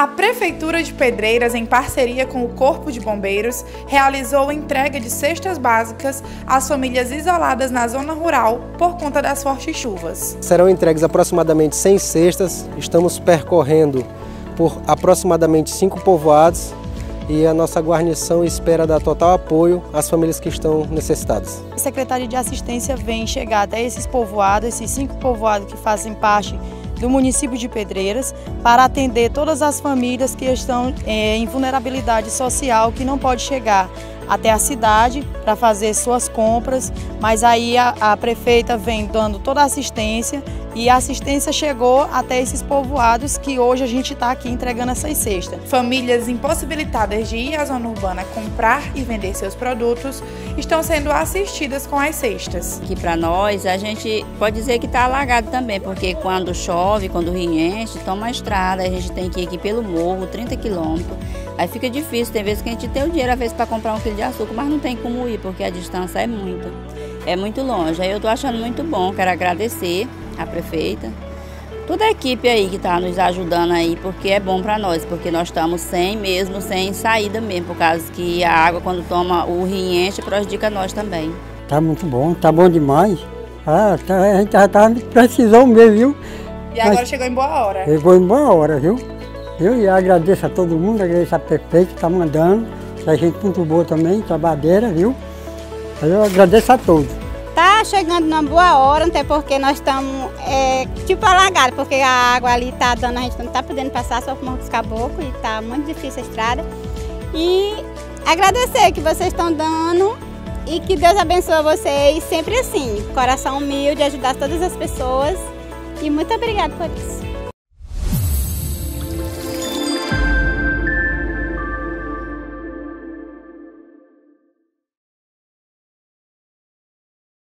A Prefeitura de Pedreiras, em parceria com o Corpo de Bombeiros, realizou a entrega de cestas básicas às famílias isoladas na zona rural por conta das fortes chuvas. Serão entregues aproximadamente 100 cestas, estamos percorrendo por aproximadamente 5 povoados e a nossa guarnição espera dar total apoio às famílias que estão necessitadas. A Secretaria de Assistência vem chegar até esses povoados, esses 5 povoados que fazem parte do município de Pedreiras, para atender todas as famílias que estão em vulnerabilidade social, que não pode chegar até a cidade para fazer suas compras, mas aí a prefeita vem dando toda a assistência e a assistência chegou até esses povoados que hoje a gente está aqui entregando essas cestas. Famílias impossibilitadas de ir à zona urbana comprar e vender seus produtos estão sendo assistidas com as cestas. Aqui para nós, a gente pode dizer que está alagado também, porque quando chove, quando o rio enche, toma a estrada, a gente tem que ir aqui pelo morro, 30 quilômetros. Aí fica difícil, tem vezes que a gente tem o dinheiro às vezes para comprar 1 quilo de açúcar, mas não tem como ir, porque a distância é muito longe. Aí eu estou achando muito bom, quero agradecer a prefeita, toda a equipe aí que está nos ajudando aí, porque é bom para nós, porque nós estamos sem saída mesmo, por causa que a água quando toma o rio enche prejudica nós também. Tá muito bom, tá bom demais. A gente já precisou mesmo, viu? E agora chegou em boa hora. Chegou em boa hora, viu? Eu agradeço a todo mundo, agradeço a prefeita que está mandando, a gente muito boa também, trabalhadeira, viu? Eu agradeço a todos. Tá chegando numa boa hora, até porque nós estamos tipo alagados, porque a água ali tá dando, a gente não tá podendo passar só por Morro dos Caboclos e tá muito difícil a estrada. E agradecer que vocês estão dando e que Deus abençoe vocês sempre assim, coração humilde, ajudar todas as pessoas e muito obrigada por isso.